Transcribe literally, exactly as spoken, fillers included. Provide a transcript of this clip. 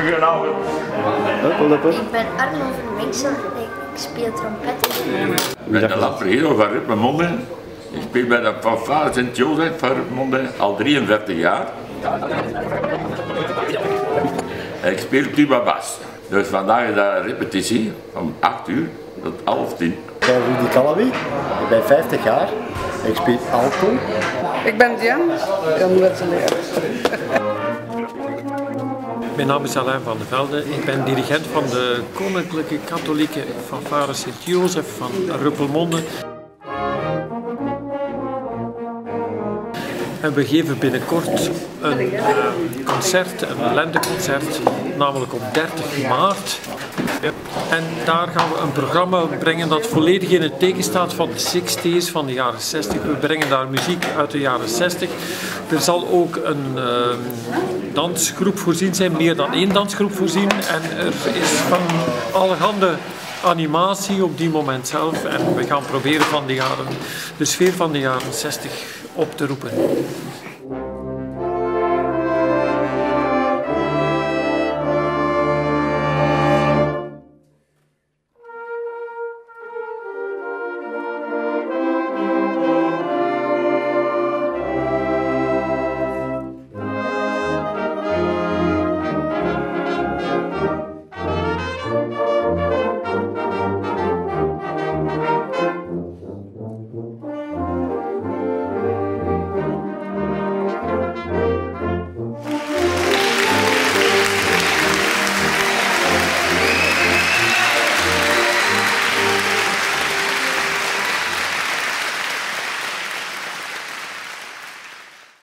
Goedenavond. Ik ben Arno van Winksel, ik speel trompet. Ik ben de Lampredo van Rupelmonde. Ik speel bij de fanfare Sint-Jozef van Rupelmonde al drieënveertig jaar. Ik speel tuba bas. Dus vandaag is dat een repetitie om acht uur tot half tien. Ik ben Rudy Calabi, ik ben vijftig jaar, ik speel alto. Ik ben Diane, Jan Wetzeleer. Mijn naam is Alain van de Velde, ik ben dirigent van de Koninklijke Katholieke Fanfare Sint-Jozef van Rupelmonde. En we geven binnenkort een uh, concert, een lenteconcert, namelijk op dertig maart. En daar gaan we een programma brengen dat volledig in het teken staat van de zestig's, van de jaren zestig. We brengen daar muziek uit de jaren zestig. Er zal ook een uh, dansgroep voorzien zijn, meer dan één dansgroep voorzien. En er is van allerhande animatie op die moment zelf. En we gaan proberen van de, jaren, de sfeer van de jaren zestig op te roepen.